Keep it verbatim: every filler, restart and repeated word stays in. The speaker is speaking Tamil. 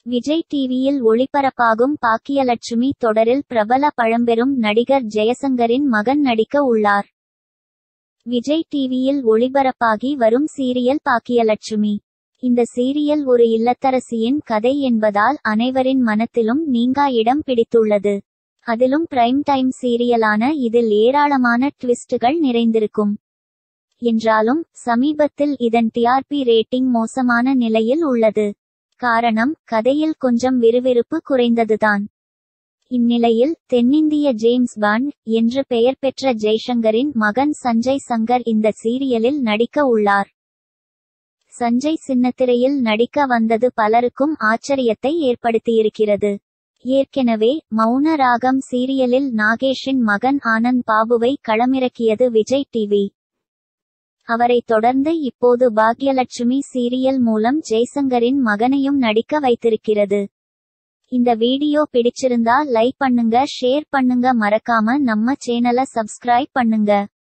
விஜய் டிவியில் ஒளிபரப்பாகும் பாக்கியலட்சுமி தொடரில் பிரபல பழம்பெரும் நடிகர் ஜெயசங்கரின் மகன் நடிக்க உள்ளார். விஜய் டிவியில் ஒளிபரப்பாகி வரும் சீரியல் பாக்கியலட்சுமி. இந்த சீரியல் ஒரு இல்லத்தரசியின் கதை என்பதால் அனைவரின் மனத்திலும் நீங்கா இடம் பிடித்துள்ளது. அதிலும் பிரைம் டைம் சீரியலான இதில் ஏராளமான ட்விஸ்டுகள் நிறைந்திருக்கும். என்றாலும் சமீபத்தில் இதன் டிஆர்பி ரேட்டிங் மோசமான நிலையில் உள்ளது. காரணம், கதையில் கொஞ்சம் விறுவிறுப்பு குறைந்ததுதான். இந்நிலையில் தென்னிந்திய ஜேம்ஸ் பாண்ட் என்று பெயர் பெற்ற ஜெய்சங்கரின் மகன் சஞ்சய் சங்கர் இந்த சீரியலில் நடிக்க உள்ளார். சஞ்சய் சின்னத்திரையில் நடிக்க வந்தது பலருக்கும் ஆச்சரியத்தை ஏற்படுத்தியிருக்கிறது. ஏற்கனவே மௌன ராகம் சீரியலில் நாகேஷின் மகன் ஆனந்த் பாபுவை களமிறக்கியது விஜய் டிவி. அவரை தொடர்ந்து இப்போது பாக்யலட்சுமி சீரியல் மூலம் ஜெய்சங்கரின் மகனையும் நடிக்க வைத்திருக்கிறது. இந்த வீடியோ பிடிச்சிருந்தா லைக் பண்ணுங்க, ஷேர் பண்ணுங்க, மறக்காம நம்ம சேனலை சப்ஸ்கிரைப் பண்ணுங்க.